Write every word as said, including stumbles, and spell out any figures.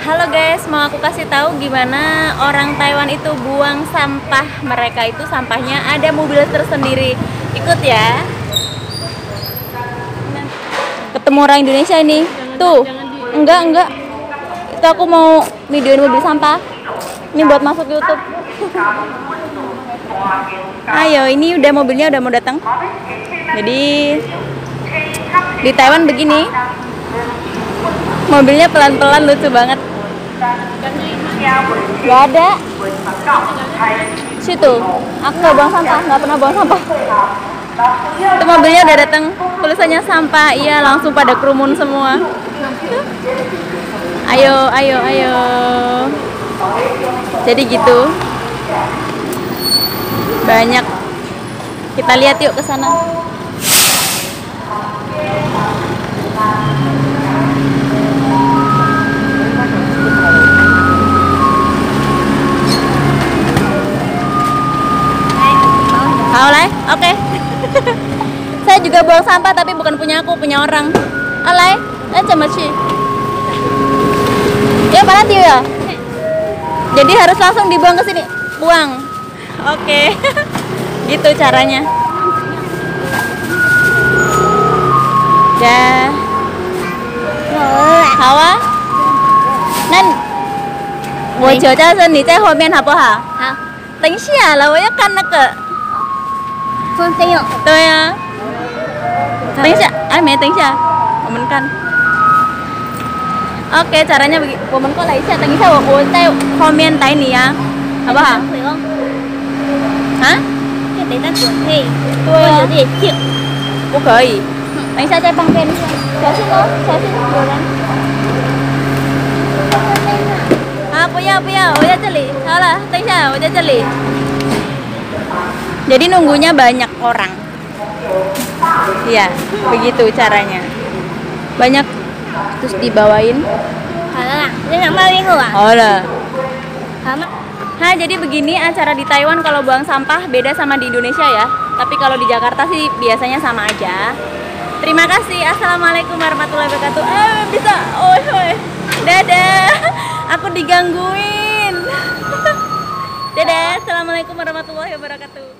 Halo guys, mau aku kasih tahu gimana orang Taiwan itu buang sampah. Mereka itu sampahnya ada mobil tersendiri. Ikut ya. Ketemu orang Indonesia ini. Tuh. Enggak, enggak. Itu aku mau videoin mobil sampah. Ini buat masuk YouTube. Ayo, ini udah mobilnya udah mau datang. Jadi di Taiwan begini. Mobilnya pelan-pelan, lucu banget. Gak ada. Situ. Aku gak buang sampah, gak pernah buang sampah. Itu mobilnya udah datang, tulisannya sampah. Iya, langsung pada kerumun semua. Ayo, ayo, ayo. Jadi gitu. Banyak. Kita lihat yuk ke sana. Tahu lah, oke. Saya juga buang sampah tapi bukan punya aku, punya orang. Alay, eh cemaci. Ya mana tiu ya? Jadi harus langsung dibuang ke sini, buang. Oke, gitu caranya. Ya. Hawa, nan, 我求教是你在后面好不好？好。等一下了，我要看那个。 风筝有。 对啊。等一下，哎没等一下，我们看。Oke, caranya begini. 我们过来一下，等一下我我在后面带你啊，好不好？ 会哦。 啊？ 可以等下滚可以。 对啊。 有点旧。 不可以。等一下在旁边，小心哦，小心有人。啊，不要不要，我在这里。好了，等一下我在这里。 Jadi nunggunya banyak orang. Iya, begitu caranya. Banyak terus dibawain. Halo, ini nama minggu ah? Halo. Sama. Nah, jadi begini acara di Taiwan kalau buang sampah beda sama di Indonesia ya. Tapi kalau di Jakarta sih biasanya sama aja. Terima kasih. Assalamualaikum warahmatullahi wabarakatuh. Eh, bisa. Oi, oi. Dadah. Aku digangguin. Dadah. Assalamualaikum warahmatullahi wabarakatuh.